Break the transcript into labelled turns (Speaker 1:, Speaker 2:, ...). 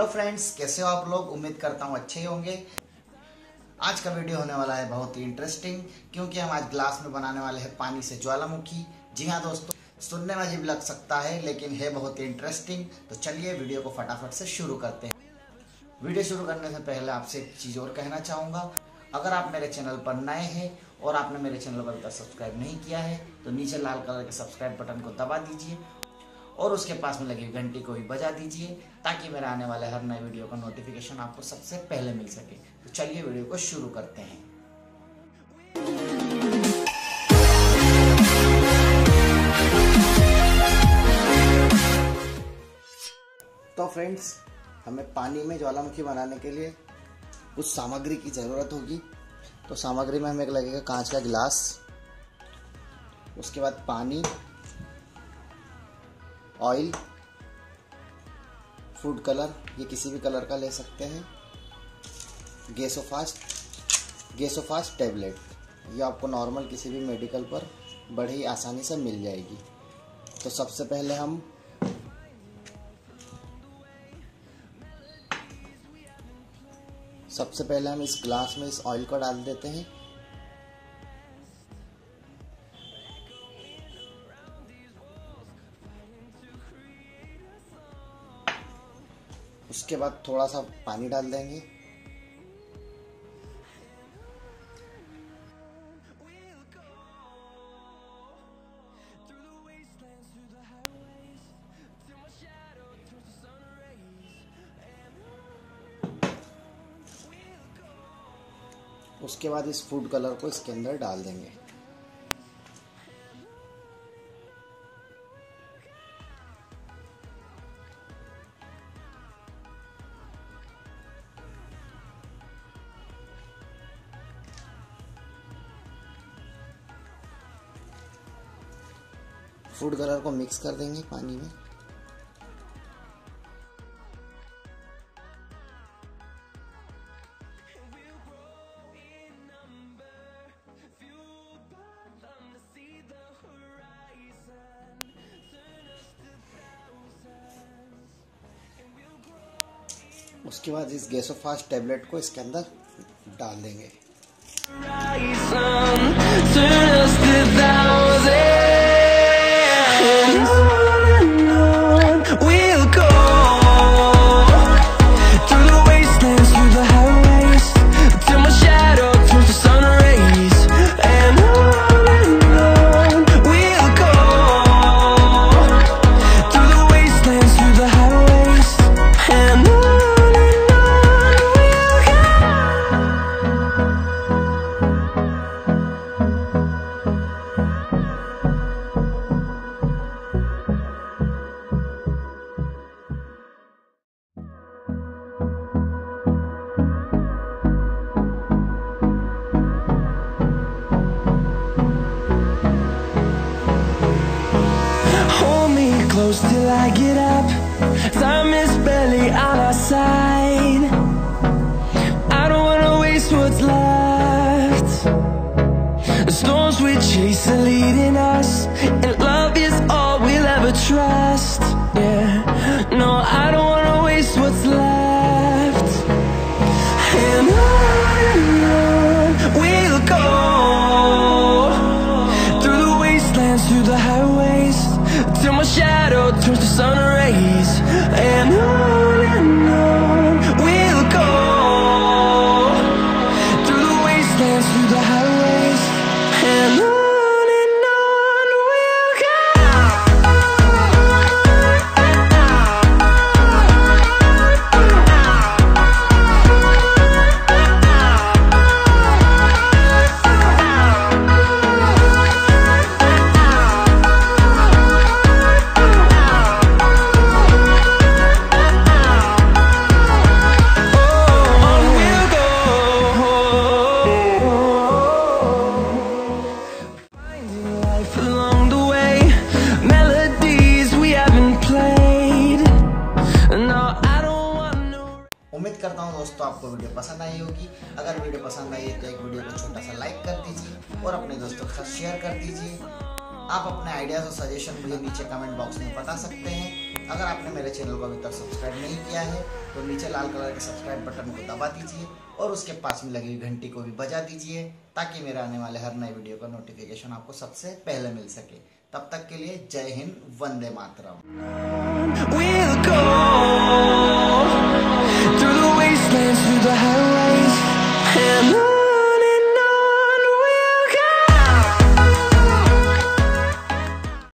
Speaker 1: Hello friends, कैसे हो आप लोग। उम्मीद करता हूँ अच्छे ही होंगे। आज का वीडियो होने वाला है बहुत ही इंटरेस्टिंग, क्योंकि हम आज ग्लास में बनाने वाले हैं पानी से ज्वालामुखी। जी हाँ दोस्तों, सुनने में अजीब लग सकता है लेकिन है बहुत ही इंटरेस्टिंग। तो चलिए वीडियो को फटाफट से शुरू करते हैं। वीडियो शुरू करने से पहले आपसे एक चीज़ और कहना चाहूँगा। अगर आप मेरे चैनल पर नए हैं और आपने मेरे चैनल को अभी तक सब्सक्राइब नहीं किया है तो नीचे लाल कलर के सब्सक्राइब बटन को दबा दीजिए और उसके पास में लगी घंटी को भी बजा दीजिए, ताकि मेरे आने वाले हर नए वीडियो का नोटिफिकेशन आपको सबसे पहले मिल सके। तो चलिए वीडियो को शुरू करते हैं। तो फ्रेंड्स, हमें पानी में ज्वालामुखी बनाने के लिए कुछ सामग्री की ज़रूरत होगी। तो सामग्री में हमें लगेगा कांच का गिलास, उसके बाद पानी, ऑयल, फूड कलर, ये किसी भी कलर का ले सकते हैं, गैसोफास्ट टैबलेट, ये आपको नॉर्मल किसी भी मेडिकल पर बड़ी आसानी से मिल जाएगी। तो सबसे पहले हम इस ग्लास में इस ऑयल को डाल देते हैं। उसके बाद थोड़ा सा पानी डाल देंगे। उसके बाद इस फूड कलर को इसके अंदर डाल देंगे। फूड कलर को मिक्स कर देंगे पानी में। उसके बाद इस गैसोफास्ट टैबलेट को इसके अंदर डाल देंगे।
Speaker 2: Close till I get up. Time is barely on our side. I don't wanna waste what's left. The storms we chase are leading us, and love is all we'll ever trust. Yeah, no, I don't wanna waste what's left. And on we'll go, through the wastelands, through the highways, till my shadow turns to sun rays. And on we'll go, through the wastelands, through the highways. And on we'll go.
Speaker 1: उम्मीद करता हूँ दोस्तों आपको video पसंद आई होगी। अगर video पसंद आई है तो एक वीडियो को छोटा सा लाइक कर दीजिए और अपने दोस्तों के साथ शेयर कर दीजिए। आप अपने आइडियाज़ और सजेशन मुझे नीचे कमेंट बॉक्स में बता सकते हैं। अगर आपने मेरे चैनल को अभी तक सब्सक्राइब नहीं किया है तो नीचे लाल कलर के सब्सक्राइब बटन को दबा दीजिए और उसके पास में लगी हुई घंटी को भी बजा दीजिए ताकि मेरे आने वाले हर नए वीडियो का नोटिफिकेशन आपको सबसे पहले मिल सके। तब तक के लिए जय हिंद, वंदे मातरम।